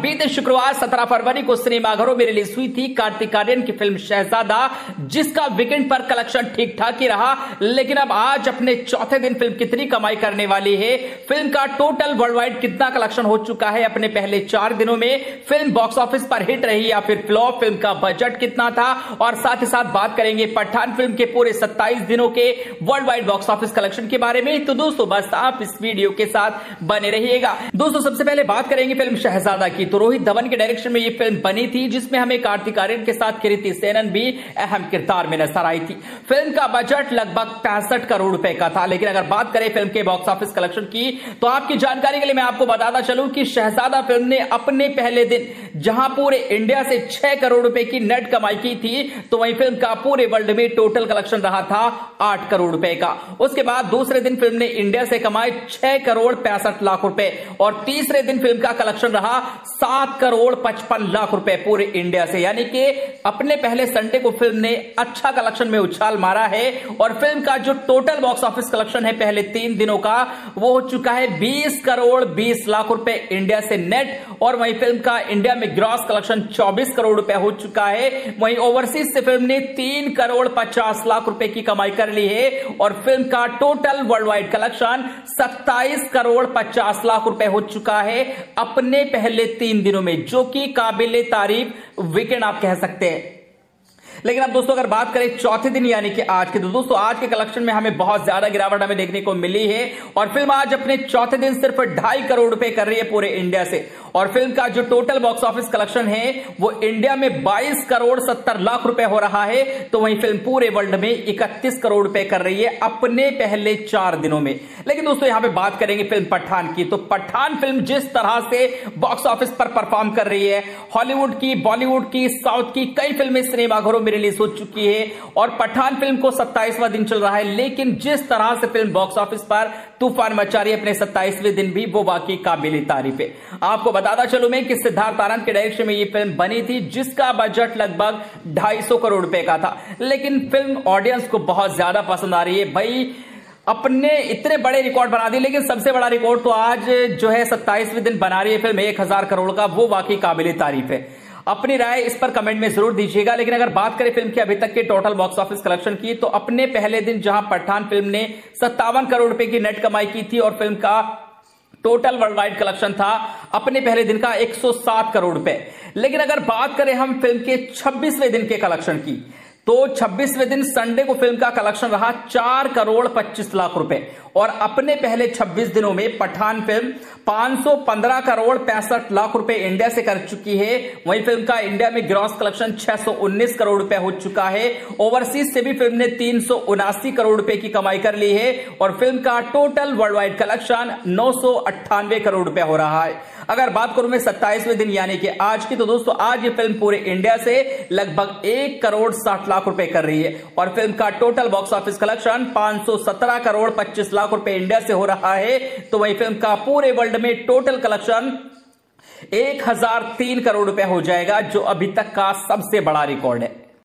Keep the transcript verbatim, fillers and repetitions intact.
बीते शुक्रवार सत्रह फरवरी को सिनेमाघरों में रिलीज हुई थी कार्तिक आर्यन की फिल्म शहजादा, जिसका वीकेंड पर कलेक्शन ठीक ठाक ही रहा। लेकिन अब आज अपने चौथे दिन फिल्म कितनी कमाई करने वाली है, फिल्म का टोटल वर्ल्ड वाइड कितना कलेक्शन हो चुका है अपने पहले चार दिनों में, फिल्म बॉक्स ऑफिस पर हिट रही या फिर फ्लॉप, फिल्म का बजट कितना था, और साथ ही साथ बात करेंगे पठान फिल्म के पूरे सत्ताईस दिनों के world wide box office collection के बारे में। तो दोस्तों बस आप इस वीडियो के साथ बने रहिएगा। दोस्तों सबसे पहले बात करेंगे फिल्म शहजादा की। तो रोहित धवन के डायरेक्शन में यह फिल्म बनी थी, जिसमें हमें कार्तिक आर्यन के साथ कृति सेनन भी अहम किरदार में नजर आई थी। फिल्म का बजट लगभग पैंसठ करोड़ रुपए का था। लेकिन अगर बात करें फिल्म के बॉक्स ऑफिस कलेक्शन की, तो आपकी जानकारी के लिए मैं आपको बताता चलूं कि शहजादा फिल्म ने अपने पहले दिन जहां पूरे इंडिया से छह करोड़ रुपए की नेट कमाई की थी, तो वहीं फिल्म का पूरे वर्ल्ड में टोटल कलेक्शन रहा था आठ करोड़ रुपए का। उसके बाद दूसरे दिन फिल्म ने इंडिया से कमाए छह करोड़ पैंसठ लाख रुपए, और तीसरे दिन फिल्म का कलेक्शन रहा सात करोड़ पचपन लाख रुपए पूरे इंडिया से। यानी कि अपने पहले संडे को फिल्म ने अच्छा कलेक्शन में उछाल मारा है, और फिल्म का जो टोटल बॉक्स ऑफिस कलेक्शन है पहले तीन दिनों का, वो हो चुका है बीस करोड़ बीस लाख रुपए इंडिया से नेट, और वहीं फिल्म का इंडिया में ग्रॉस कलेक्शन चौबीस करोड़ रुपए हो चुका है। वहीं ओवरसीज से फिल्म ने तीन करोड़ पचास लाख रुपए की कमाई कर ली है, और फिल्म का टोटल वर्ल्ड वाइड कलेक्शन सत्ताईस करोड़ पचास लाख रुपए हो चुका है अपने पहले तीन दिनों में, जो कि काबिले तारीफ वीकेंड आप कह सकते हैं। लेकिन अब दोस्तों अगर बात करें चौथे दिन यानी कि आज के, तो दोस्तों आज के कलेक्शन में हमें बहुत ज्यादा गिरावट हमें देखने को मिली है, और फिल्म आज अपने चौथे दिन सिर्फ ढाई करोड़ रुपए कर रही है पूरे इंडिया से। और फिल्म का जो टोटल बॉक्स ऑफिस कलेक्शन है वो इंडिया में बाईस करोड़ सत्तर लाख रुपए हो रहा है, तो वहीं फिल्म पूरे वर्ल्ड में इकतीस करोड़ रुपए कर रही है अपने पहले चार दिनों में। लेकिन दोस्तों यहां पे बात करेंगे फिल्म पठान की। तो पठान फिल्म जिस तरह से बॉक्स ऑफिस पर परफॉर्म कर रही है, हॉलीवुड की, बॉलीवुड की, साउथ की कई फिल्में सिनेमाघरों में रिलीज हो चुकी है, और पठान फिल्म को सत्ताईसवां दिन चल रहा है। लेकिन जिस तरह से फिल्म बॉक्स ऑफिस पर तूफान मचा रही है अपने सत्ताईसवें दिन भी, वो वाकई काबिल तारीफ है। आपको बताता चलूं मैं कि सिद्धार्थ आनंद के डायरेक्शन में ये फिल्म बनी थी, जिसका बजट लगभग ढाई सौ करोड़ रुपए का था। लेकिन फिल्म ऑडियंस को बहुत ज्यादा पसंद आ रही है। भाई अपने इतने बड़े रिकॉर्ड बना दिए, लेकिन सबसे बड़ा रिकॉर्ड तो आज जो है सत्ताईसवें दिन बना रही है फिल्म एक हजार करोड़ का, वो वाकई काबिल तारीफ है। अपनी राय इस पर कमेंट में जरूर दीजिएगा। लेकिन अगर बात करें फिल्म के अभी तक के टोटल बॉक्स ऑफिस कलेक्शन की, तो अपने पहले दिन जहां पठान फिल्म ने सत्तावन करोड़ रुपए की नेट कमाई की थी, और फिल्म का टोटल वर्ल्ड वाइड कलेक्शन था अपने पहले दिन का एक सौ सात करोड़ रुपए। लेकिन अगर बात करें हम फिल्म के छब्बीसवें दिन के कलेक्शन की, तो छब्बीसवें दिन संडे को फिल्म का कलेक्शन रहा चार करोड़ पच्चीस लाख रुपए, और अपने पहले छब्बीस दिनों में पठान फिल्म पांच सौ पंद्रह करोड़ पैंसठ लाख रुपए इंडिया से कर चुकी है। वहीं फिल्म का इंडिया में ग्रॉस कलेक्शन छह सौ उन्नीस करोड़ रुपए हो चुका है। ओवरसीज से भी फिल्म ने तीन सौ उनासी करोड़ रुपए की कमाई कर ली है, और फिल्म का टोटल वर्ल्ड वाइड कलेक्शन नौ सौ अट्ठानवे करोड़ रुपए हो रहा है। अगर बात करूं मैं सत्ताईसवें दिन यानी कि आज की, तो दोस्तों आज ये फिल्म पूरे इंडिया से लगभग एक करोड़ साठ लाख रुपए कर रही है, और फिल्म का टोटल बॉक्स ऑफिस कलेक्शन पांच सौ सत्रह करोड़ पच्चीस लाख रुपए इंडिया से हो रहा है। तो वही फिल्म का पूरे वर्ल्ड में टोटल कलेक्शन एक हजार तीन करोड़ रुपए हो जाएगा, जो अभी तक का सबसे बड़ा रिकॉर्ड है।